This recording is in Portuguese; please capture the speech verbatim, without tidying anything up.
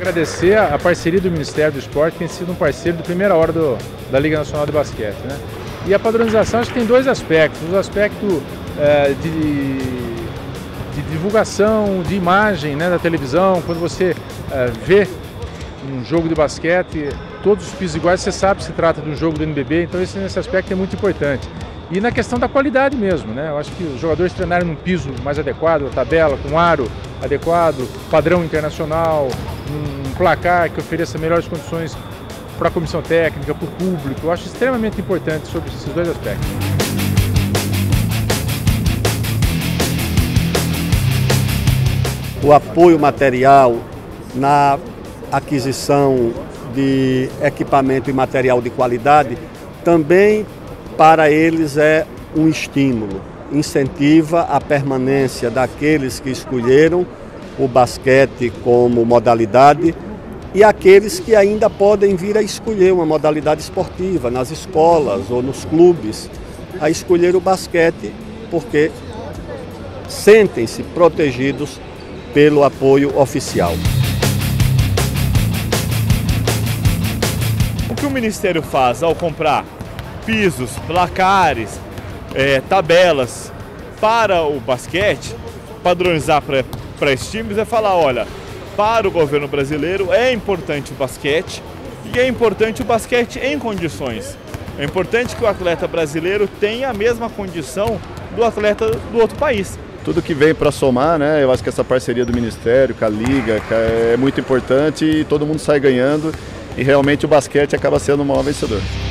agradecer a parceria do Ministério do Esporte, que tem sido um parceiro de primeira hora do, da Liga Nacional de Basquete, né? E a padronização acho que tem dois aspectos, o aspecto é, de, de divulgação, de imagem, né, da televisão, quando você é, vê um jogo de basquete, todos os pisos iguais, você sabe que se trata de um jogo do N B B, então esse, nesse aspecto é muito importante. E na questão da qualidade mesmo, né? Eu acho que os jogadores treinarem num piso mais adequado, a tabela, com aro adequado, padrão internacional, um placar que ofereça melhores condições para a comissão técnica, para o público, eu acho extremamente importante sobre esses dois aspectos. O apoio material na aquisição de equipamento e material de qualidade também para eles é um estímulo, incentiva a permanência daqueles que escolheram o basquete como modalidade e aqueles que ainda podem vir a escolher uma modalidade esportiva nas escolas ou nos clubes, a escolher o basquete porque sentem-se protegidos pelo apoio oficial. O que o Ministério faz ao comprar pisos, placares, é, tabelas para o basquete, padronizar para esses times, é falar, olha, para o governo brasileiro é importante o basquete e é importante o basquete em condições. É importante que o atleta brasileiro tenha a mesma condição do atleta do outro país. Tudo que vem para somar, né? Eu acho que essa parceria do Ministério com a Liga é muito importante e todo mundo sai ganhando e realmente o basquete acaba sendo o maior vencedor.